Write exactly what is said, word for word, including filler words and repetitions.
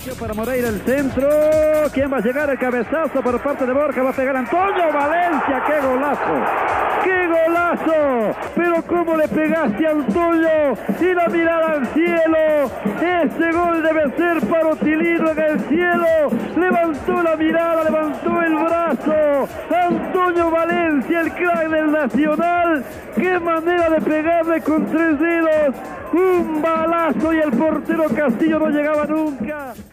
Para Moreira el centro, ¿quién va a llegar? El cabezazo por parte de Borja, va a pegar Antonio Valencia, ¡qué golazo! ¡Qué golazo! Pero cómo le pegaste a Antonio y la mirada al cielo. Ese gol debe ser para Otilino en el cielo. Levantó la mirada, levantó el brazo. Antonio Valencia, el crack del Nacional. ¡Qué manera de pegarle con tres dedos! Un balazo y el portero Castillo no llegaba nunca.